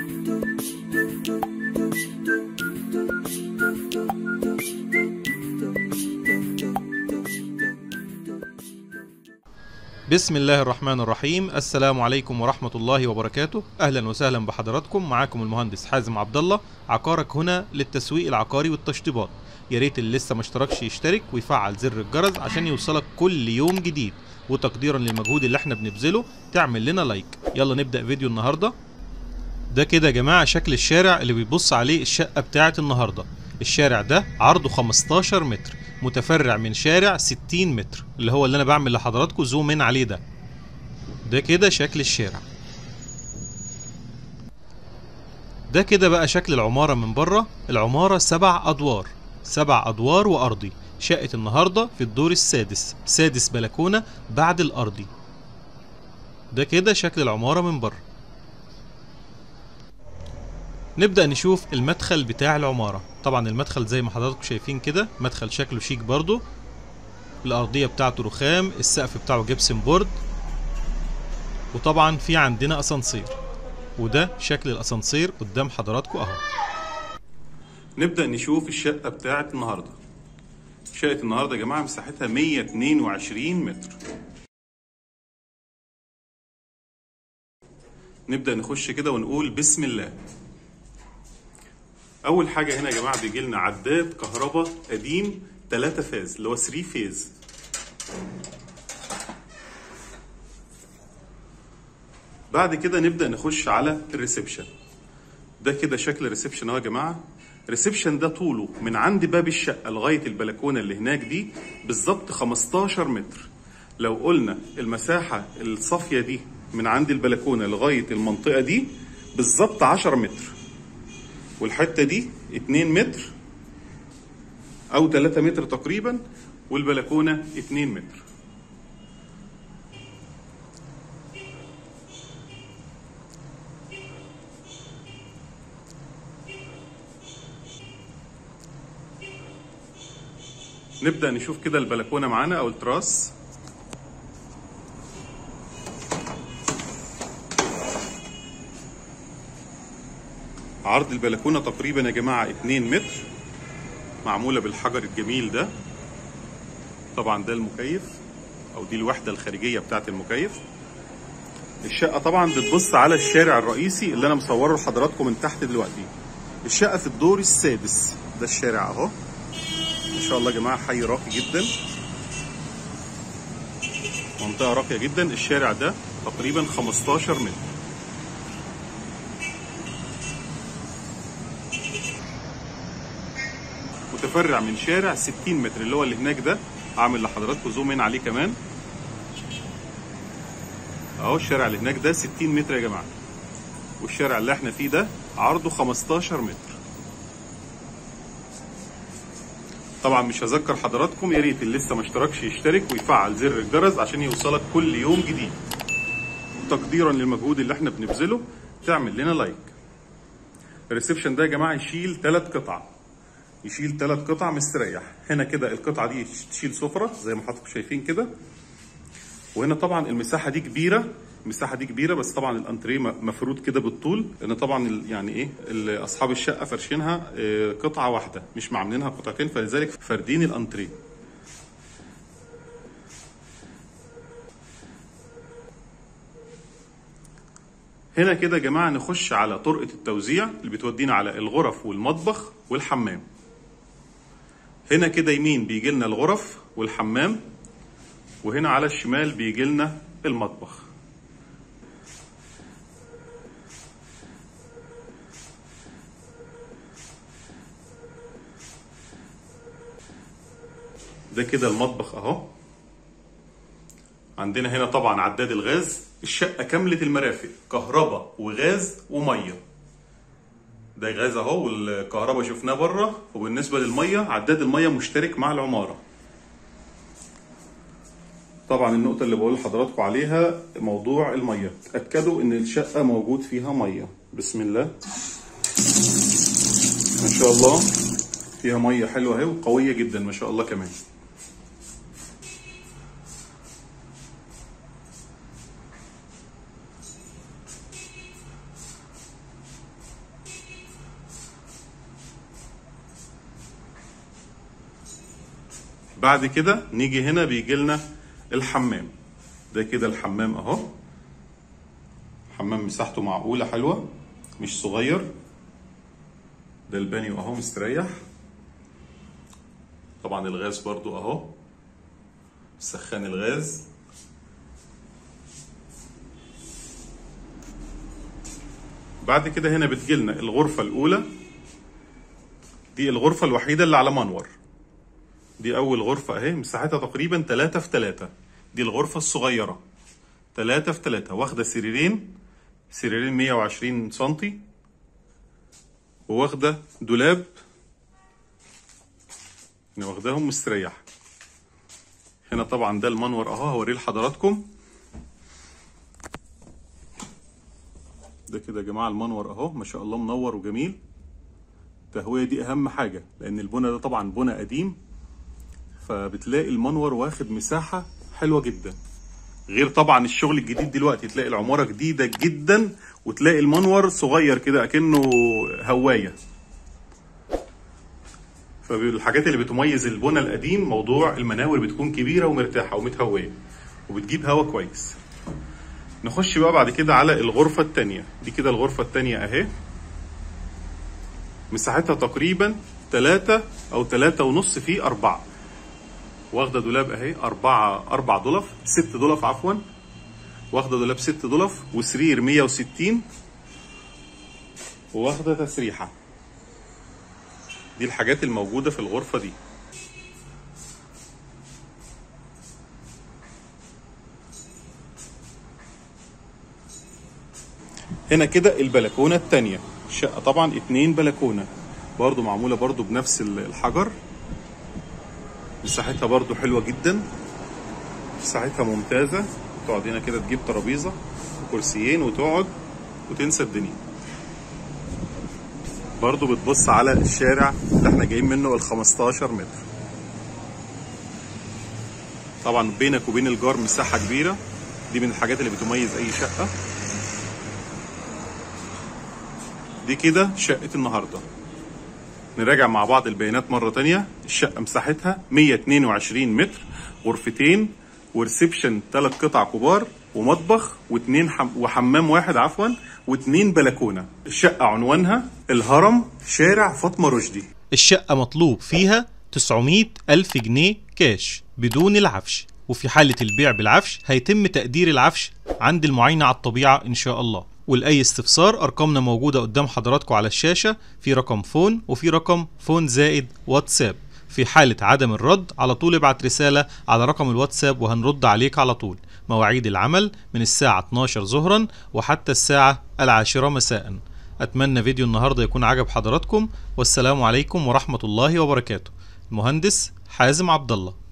بسم الله الرحمن الرحيم. السلام عليكم ورحمة الله وبركاته. أهلا وسهلا بحضراتكم. معاكم المهندس حازم عبد الله، عقارك هنا للتسويق العقاري والتشطيبات. يا ريت اللي لسه ما اشتركش يشترك ويفعل زر الجرس عشان يوصلك كل يوم جديد، وتقديرا للمجهود اللي احنا بنبذله تعمل لنا لايك. يلا نبدأ فيديو النهاردة. ده كده يا جماعة شكل الشارع اللي بيبص عليه الشقة بتاعة النهاردة. الشارع ده عرضه 15 متر، متفرع من شارع 60 متر اللي هو اللي انا بعمل لحضراتكم زوم ان عليه ده. ده كده شكل الشارع. ده كده بقى شكل العمارة من بره. العمارة 7 أدوار، 7 أدوار وأرضي. شقة النهاردة في الدور السادس، سادس بلكونة بعد الأرضي. ده كده شكل العمارة من بره. نبدأ نشوف المدخل بتاع العمارة. طبعا المدخل زي ما حضراتكم شايفين كده، مدخل شكله شيك برضو. الأرضية بتاعته رخام، السقف بتاعه جبسن بورد، وطبعا في عندنا أسانسير، وده شكل الأسانسير قدام حضراتكم أهو. نبدأ نشوف الشقة بتاعة النهاردة. شقة النهاردة يا جماعة مساحتها 122 متر. نبدأ نخش كده ونقول بسم الله. اول حاجه هنا يا جماعه بيجي لنا عداد كهرباء قديم 3 فاز اللي هو 3 فيز. بعد كده نبدا نخش على الريسبشن. ده كده شكل الريسبشن اهو يا جماعه. الريسبشن ده طوله من عند باب الشقه لغايه البلكونه اللي هناك دي بالظبط 15 متر. لو قلنا المساحه الصافيه دي من عند البلكونه لغايه المنطقه دي بالظبط 10 متر، والحته دي 2 متر او 3 متر تقريبا، والبلكونه 2 متر. نبدا نشوف كده البلكونه معانا او التراس. عرض البلكونه تقريبا يا جماعه 2 متر، معموله بالحجر الجميل ده. طبعا ده المكيف او دي الوحده الخارجيه بتاعه المكيف. الشقه طبعا بتبص على الشارع الرئيسي اللي انا مصوره لحضراتكم من تحت دلوقتي. الشقه في الدور السادس. ده الشارع اهو ما شاء الله يا جماعه، حي راقي جدا، منطقه راقيه جدا. الشارع ده تقريبا 15 متر. متفرع من شارع 60 متر اللي هو اللي هناك ده. عامل لحضراتكم زوم ان عليه كمان اهو. الشارع اللي هناك ده 60 متر يا جماعه، والشارع اللي احنا فيه ده عرضه 15 متر. طبعا مش هذكر حضراتكم، يا ريت اللي لسه ما اشتركش يشترك ويفعل زر الجرس عشان يوصلك كل يوم جديد. تقديرا للمجهود اللي احنا بنبذله تعمل لنا لايك. الريسبشن ده يا جماعه يشيل 3 قطع، يشيل 3 قطع مستريح. هنا كده القطعه دي تشيل سفره زي ما حضراتكم شايفين كده. وهنا طبعا المساحه دي كبيره، المساحه دي كبيره، بس طبعا الانتريه مفروض كده بالطول، لان طبعا يعني ايه اصحاب الشقه فارشينها قطعه واحده مش معاملينها قطعتين، فلذلك فاردين الانتريه. هنا كده يا جماعه نخش على طرقه التوزيع اللي بتودينا على الغرف والمطبخ والحمام. هنا كده يمين بيجي لنا الغرف والحمام، وهنا على الشمال بيجي لنا المطبخ. ده كده المطبخ اهو. عندنا هنا طبعا عداد الغاز. الشقه كامله المرافق، كهرباء وغاز وميه. ده غاز اهو، والكهرباء شفناه بره. وبالنسبه للميه، عداد الميه مشترك مع العماره. طبعا النقطه اللي بقول لحضراتكم عليها موضوع الميه، اتاكدوا ان الشقه موجود فيها ميه. بسم الله ما شاء الله، فيها ميه حلوه اهي وقويه جدا ما شاء الله كمان. بعد كده نيجي هنا بيجي لنا الحمام. ده كده الحمام اهو، حمام مساحته معقولة حلوة مش صغير. ده البانيو اهو مستريح. طبعا الغاز برضو اهو، سخان الغاز. بعد كده هنا بتجيلنا الغرفة الأولى، دي الغرفة الوحيدة اللي على منور. دي أول غرفة أهي، مساحتها تقريبا 3 في 3. دي الغرفة الصغيرة 3 في 3، واخدة سريرين 120 سنتي، وواخدة دولاب واخداهم مستريح. هنا طبعا ده المنور اهو، هوريه لحضراتكم. ده كده يا جماعه المنور اهو، ما شاء الله منور وجميل. التهويه دي اهم حاجه، لان البنا ده طبعا بنا قديم، فبتلاقي المنور واخد مساحه حلوه جدا. غير طبعا الشغل الجديد دلوقتي، تلاقي العماره جديده جدا وتلاقي المنور صغير كده اكنه هوايه. فالحاجات اللي بتميز البنا القديم موضوع المناور بتكون كبيره ومرتاحه ومتهويه وبتجيب هوا كويس. نخش بقى بعد كده على الغرفه الثانيه. دي كده الغرفه الثانيه اهي، مساحتها تقريبا 3 أو 3.5 في 4، واخده دولاب اهي 4 ضلف 6 ضلف عفوا، واخده دولاب 6 ضلف وسرير 160، واخده تسريحه. دي الحاجات الموجودة في الغرفة دي. هنا كده البلكونة التانية. الشقة طبعا 2 بلكونة برضو معمولة برضو بنفس الحجر. مساحتها برضو حلوة جدا، مساحتها ممتازة. تقعد هنا كده تجيب ترابيزة وكرسيين وتقعد وتنسى الدنيا. برضو بتبص على الشارع اللي احنا جايين منه 15 متر. طبعا بينك وبين الجار مساحة كبيرة، دي من الحاجات اللي بتميز اي شقة. دي كده شقة النهاردة. نراجع مع بعض البيانات مرة تانية. الشقة مساحتها 122 متر، غرفتين وريسبشن 3 قطع كبار ومطبخ وحمام واحد عفوا و2 بلكونة. الشقة عنوانها الهرم، شارع فاطمة رشدي. الشقة مطلوب فيها 900 ألف جنيه كاش بدون العفش، وفي حالة البيع بالعفش هيتم تقدير العفش عند المعاينة على الطبيعة إن شاء الله. ولأي استفسار أرقامنا موجودة قدام حضراتكم على الشاشة، في رقم فون وفي رقم فون زائد واتساب. في حالة عدم الرد على طول ابعت رسالة على رقم الواتساب وهنرد عليك على طول. مواعيد العمل من الساعة 12 ظهرا وحتى الساعة 10 مساء. أتمنى فيديو النهاردة يكون عجب حضراتكم، والسلام عليكم ورحمة الله وبركاته. المهندس حازم عبد الله.